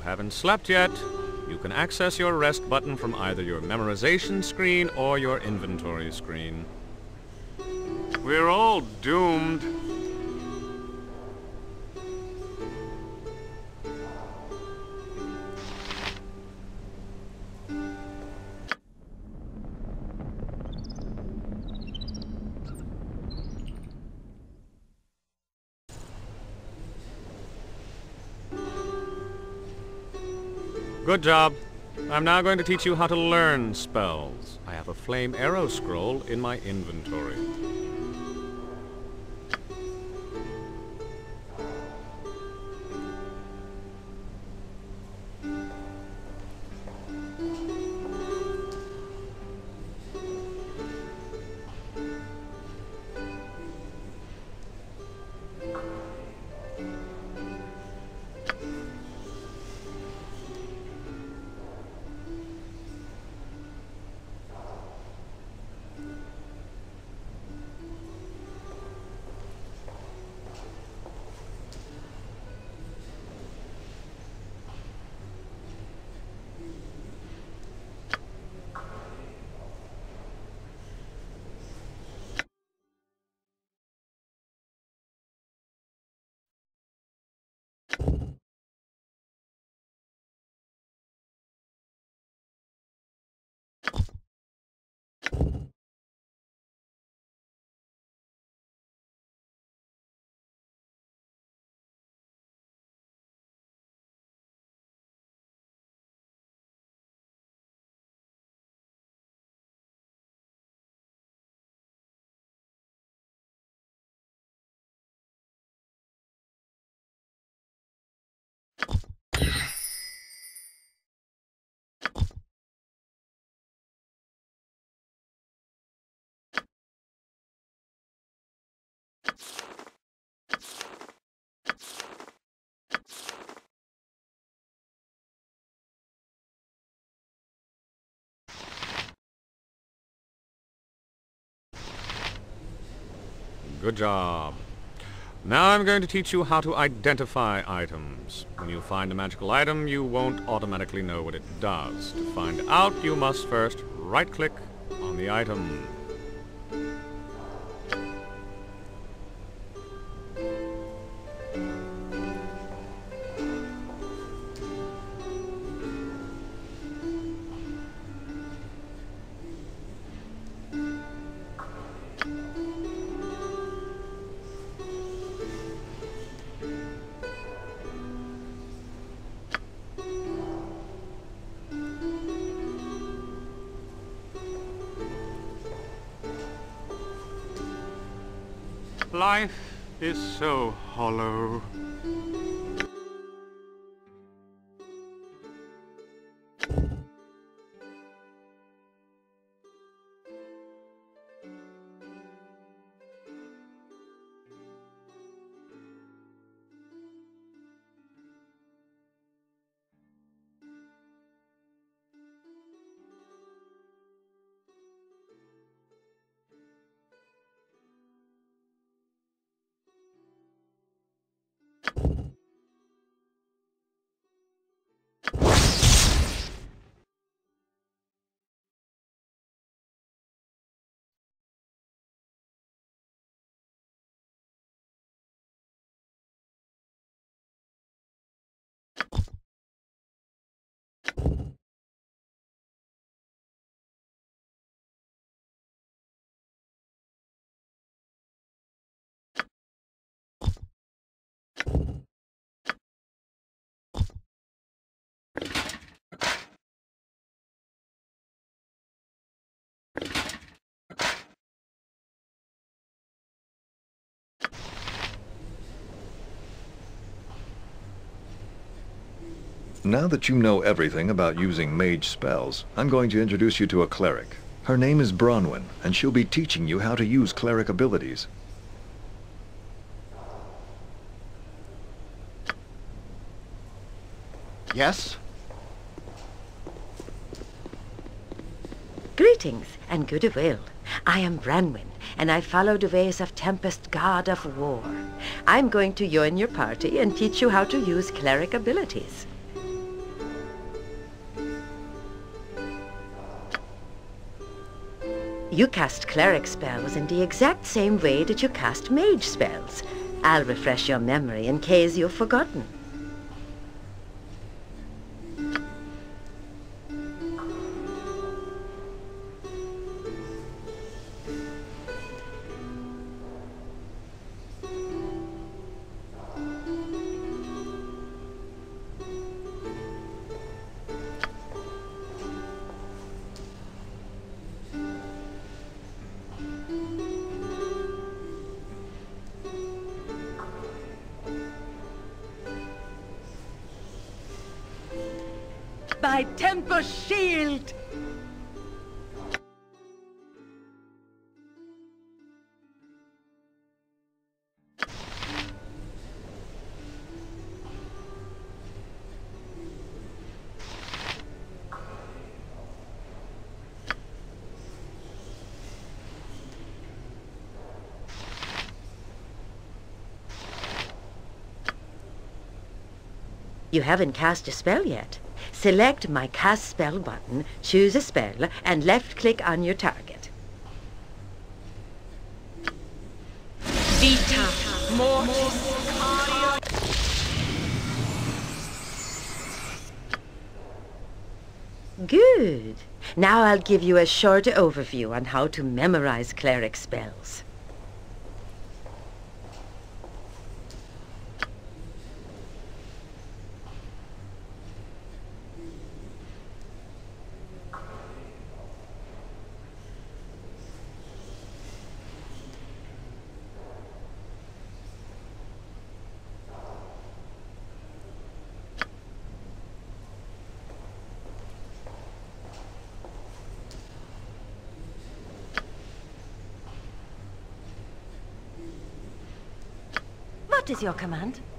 haven't slept yet, you can access your rest button from either your memorization screen or your inventory screen. We're all doomed. Good job. I'm now going to teach you how to learn spells. I have a flame arrow scroll in my inventory. Good job. Now I'm going to teach you how to identify items. When you find a magical item, you won't automatically know what it does. To find out, you must first right-click on the item. Life is so hollow. Now that you know everything about using mage spells, I'm going to introduce you to a cleric. Her name is Bronwyn, and she'll be teaching you how to use cleric abilities. Yes? Greetings and goodwill. I am Branwen, and I follow the ways of Tempest, god of war. I'm going to join your party and teach you how to use cleric abilities. You cast cleric spells in the exact same way that you cast mage spells. I'll refresh your memory in case you've forgotten. By Tempus shield! You haven't cast a spell yet. Select my Cast Spell button, choose a spell, and left-click on your target. Vita Mortis Cario. Good. Now I'll give you a short overview on how to memorize cleric spells. What is your command?